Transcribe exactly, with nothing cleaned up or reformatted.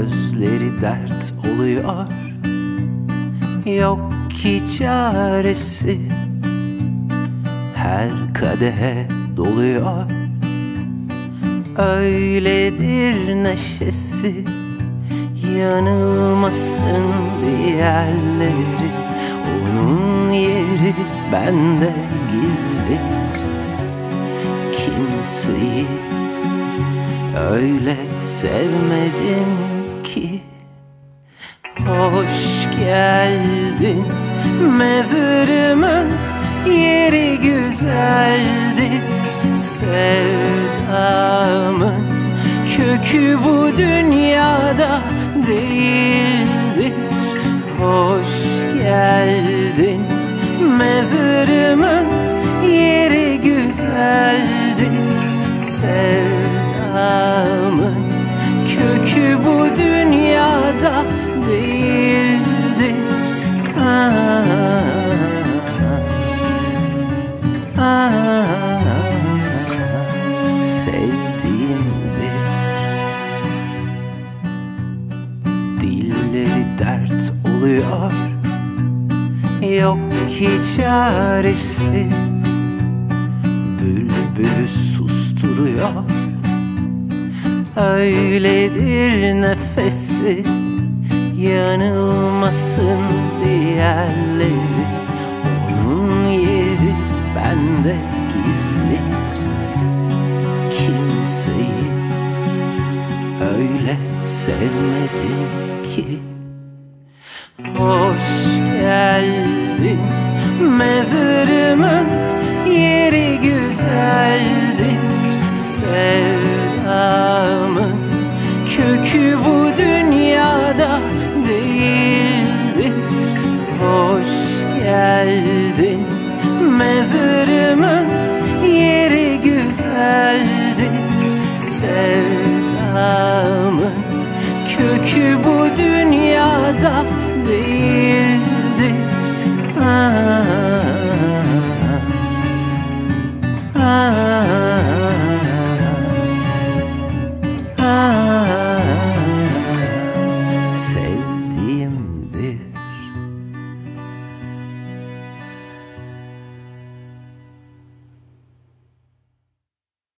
Gözleri dert oluyor, yok ki çaresi. Her kadehe doluyor, öyledir neşesi. Yanılmasın diğerleri, onun yeri bende gizli. Kimseyi öyle sevmedim ki. Hoş geldin, mezarımın yeri güzeldi. Sevdamın kökü bu dünyada değildir. Hoş geldin, mezarımın yeri güzeldi. Sevdamın kökü bu dünyada değildi. Ah, ah, sevdiğimdi. Dilleri dert oluyor, yok ki çaresi. Bülbülü susturuyor, öyledir nefesi. Yanılmasın diğerleri, onun yeri bende gizli. Kimseyi öyle sevmedim ki. Hoş geldin, mezarımın yeri güzeldir. Sevdamın kökü bu dünyada değildir. Hoş geldin, mezarımın yeri güzeldir. Sevdamın kökü bu dünyada değildir. Ah, ah, ah.